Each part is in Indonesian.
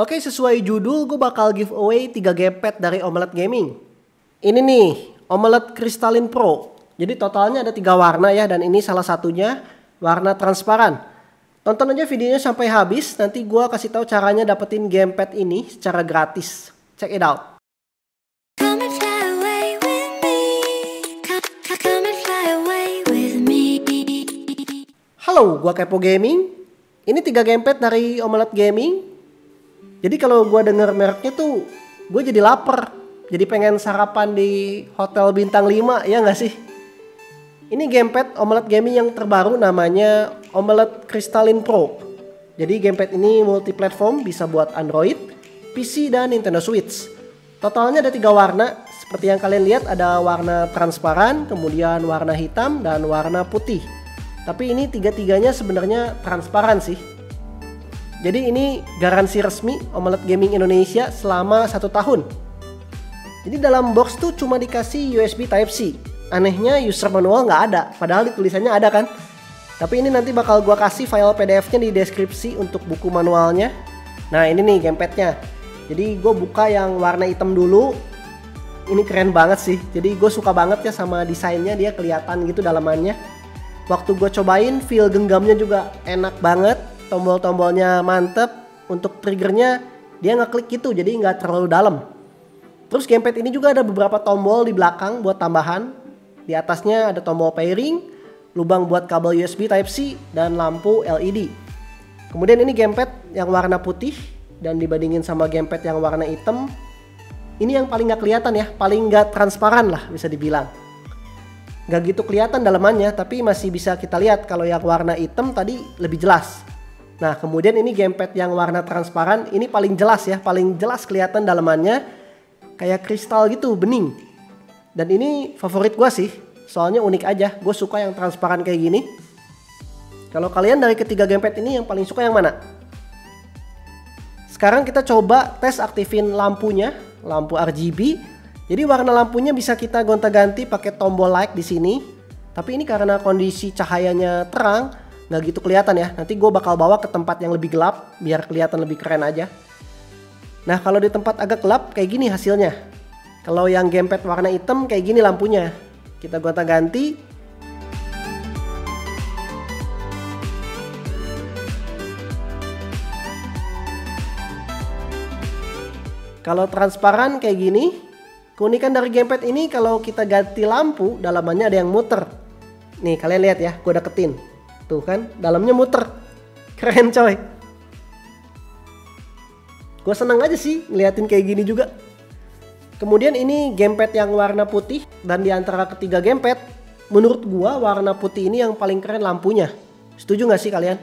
Oke, sesuai judul gue bakal giveaway 3 gamepad dari Omelet Gaming. Ini nih, Omelet Crystalline Pro. Jadi totalnya ada 3 warna ya, dan ini salah satunya warna transparan. Tonton aja videonya sampai habis, nanti gue kasih tahu caranya dapetin gamepad ini secara gratis. Check it out. Halo, gue Kepo Gaming. Ini 3 gamepad dari Omelet Gaming. Jadi kalau gue denger mereknya tuh, gue jadi lapar. Jadi pengen sarapan di hotel bintang 5, ya nggak sih? Ini gamepad Omelet Gaming yang terbaru namanya Omelet Crystalline Pro. Jadi gamepad ini multi-platform, bisa buat Android, PC, dan Nintendo Switch. Totalnya ada 3 warna. Seperti yang kalian lihat ada warna transparan, kemudian warna hitam, dan warna putih. Tapi ini tiga-tiganya sebenarnya transparan sih. Jadi ini garansi resmi Omelet Gaming Indonesia selama 1 tahun. Jadi dalam box tuh cuma dikasih USB Type-C. Anehnya user manual nggak ada, padahal di tulisannya ada kan. Tapi ini nanti bakal gua kasih file PDF-nya di deskripsi untuk buku manualnya. Nah ini nih gamepadnya. Jadi gue buka yang warna hitam dulu. Ini keren banget sih. Jadi gue suka banget ya sama desainnya, dia kelihatan gitu dalamannya. Waktu gue cobain, feel genggamnya juga enak banget. Tombol-tombolnya mantep. Untuk triggernya dia ngeklik gitu, jadi nggak terlalu dalam. Terus gamepad ini juga ada beberapa tombol di belakang buat tambahan. Di atasnya ada tombol pairing, lubang buat kabel USB Type-C, dan lampu LED. Kemudian ini gamepad yang warna putih, dan dibandingin sama gamepad yang warna hitam, ini yang paling nggak kelihatan ya, paling nggak transparan lah bisa dibilang. Nggak gitu kelihatan dalamannya, tapi masih bisa kita lihat. Kalau yang warna hitam tadi lebih jelas. Nah kemudian ini gamepad yang warna transparan, ini paling jelas ya, paling jelas kelihatan dalamannya kayak kristal gitu, bening. Dan ini favorit gue sih, soalnya unik aja, gue suka yang transparan kayak gini. Kalau kalian dari ketiga gamepad ini yang paling suka yang mana? Sekarang kita coba tes aktifin lampunya, lampu RGB. Jadi warna lampunya bisa kita gonta-ganti pakai tombol light di sini. Tapi ini karena kondisi cahayanya terang, nggak gitu kelihatan ya. Nanti gue bakal bawa ke tempat yang lebih gelap biar kelihatan lebih keren aja. Nah kalau di tempat agak gelap kayak gini hasilnya. Kalau yang gamepad warna hitam kayak gini lampunya. Kita gonta-ganti. Kalau transparan kayak gini. Keunikan dari gamepad ini kalau kita ganti lampu, dalamannya ada yang muter. Nih kalian lihat ya, gue deketin. Tuh kan, dalamnya muter. Keren coy. Gue seneng aja sih ngeliatin kayak gini juga. Kemudian ini gamepad yang warna putih. Dan di antara ketiga gamepad, menurut gue warna putih ini yang paling keren lampunya. Setuju gak sih kalian?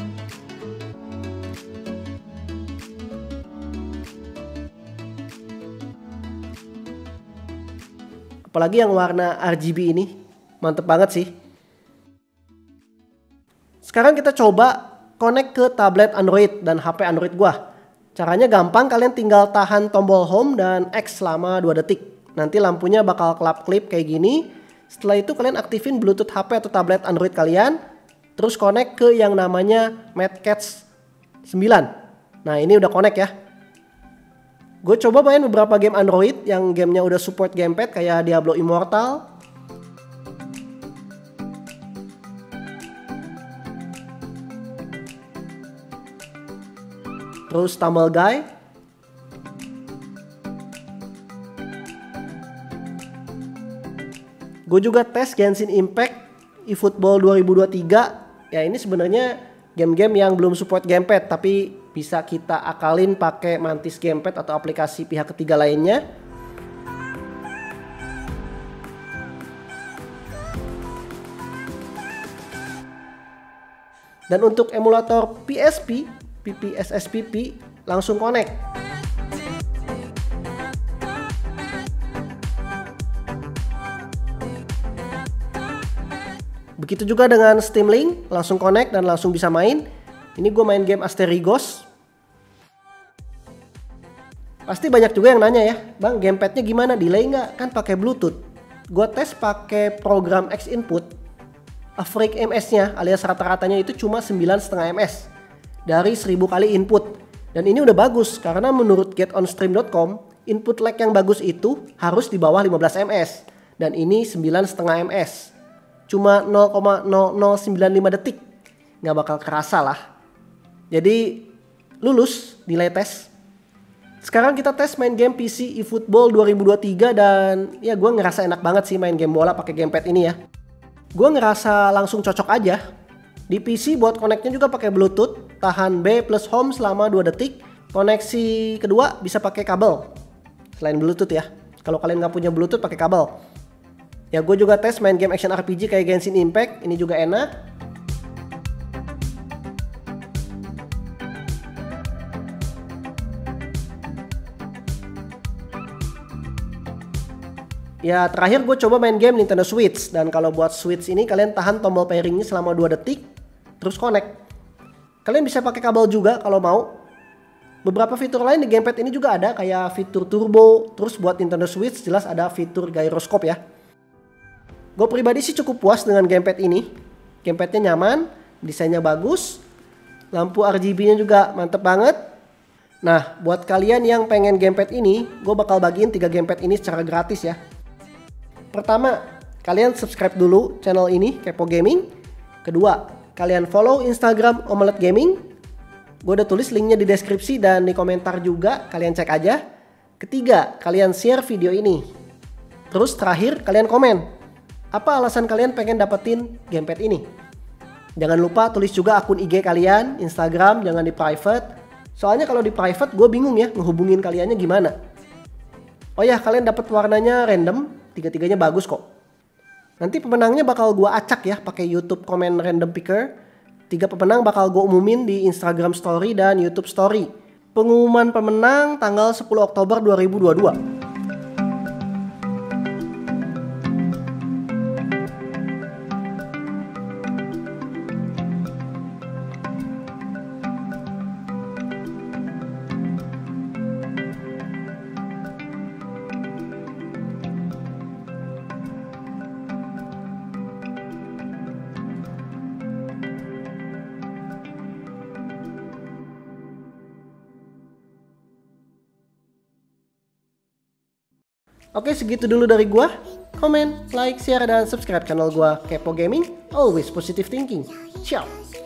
Apalagi yang warna RGB ini. Mantep banget sih. Sekarang kita coba connect ke tablet Android dan HP Android gua. Caranya gampang, kalian tinggal tahan tombol home dan X selama 2 detik. Nanti lampunya bakal kelap-kelip kayak gini. Setelah itu kalian aktifin Bluetooth HP atau tablet Android kalian. Terus connect ke yang namanya MadCats 9. Nah ini udah connect ya. Gue coba main beberapa game Android yang gamenya udah support gamepad kayak Diablo Immortal. Terus Tumble Guy. Gue juga tes Genshin Impact eFootball 2023. Ya ini sebenarnya game-game yang belum support gamepad tapi bisa kita akalin pakai Mantis Gamepad atau aplikasi pihak ketiga lainnya. Dan untuk emulator PSP, PPSSPP langsung connect. Begitu juga dengan Steam Link, langsung connect dan langsung bisa main. Ini gue main game Asterigos. Pasti banyak juga yang nanya ya, bang gamepadnya gimana, delay nggak? Kan pakai Bluetooth. Gue tes pakai program X Input. Average MS-nya alias rata-ratanya itu cuma 9,5 ms dari 1000 kali input. Dan ini udah bagus karena menurut getonstream.com, input lag yang bagus itu harus di bawah 15 ms. Dan ini 9,5 ms. Cuma 0,0095 detik. Nggak bakal kerasa lah. Jadi lulus nilai tes. Sekarang kita tes main game PC eFootball 2023 dan ya gue ngerasa enak banget sih main game bola pakai gamepad ini ya. Gue ngerasa langsung cocok aja. Di PC buat connect-nya juga pakai Bluetooth, tahan B plus home selama 2 detik. Koneksi kedua bisa pakai kabel. Selain Bluetooth ya. Kalau kalian nggak punya Bluetooth pakai kabel. Ya gue juga tes main game action RPG kayak Genshin Impact, ini juga enak. Ya terakhir gue coba main game Nintendo Switch. Dan kalau buat Switch ini kalian tahan tombol pairingnya selama 2 detik. Terus connect. Kalian bisa pakai kabel juga kalau mau. Beberapa fitur lain di gamepad ini juga ada. Kayak fitur turbo. Terus buat Nintendo Switch jelas ada fitur gyroscope ya. Gue pribadi sih cukup puas dengan gamepad ini. Gamepadnya nyaman. Desainnya bagus. Lampu RGB-nya juga mantep banget. Nah buat kalian yang pengen gamepad ini. Gue bakal bagiin 3 gamepad ini secara gratis ya. Pertama, kalian subscribe dulu channel ini, Kepo Gaming. Kedua, kalian follow Instagram Omelet Gaming. Gue udah tulis linknya di deskripsi dan di komentar juga, kalian cek aja. Ketiga, kalian share video ini. Terus terakhir, kalian komen. Apa alasan kalian pengen dapetin gamepad ini? Jangan lupa tulis juga akun IG kalian, Instagram, jangan di private. Soalnya kalau di private gue bingung ya ngehubungin kaliannya gimana. Oh ya, kalian dapat warnanya random. 3-3-nya bagus kok. Nanti pemenangnya bakal gue acak ya pakai YouTube comment random picker. 3 pemenang bakal gue umumin di Instagram Story dan YouTube Story. Pengumuman pemenang tanggal 10 Oktober 2022. Oke, segitu dulu dari gua. Comment, like, share, dan subscribe channel gua Kepo Gaming. Always positive thinking. Ciao.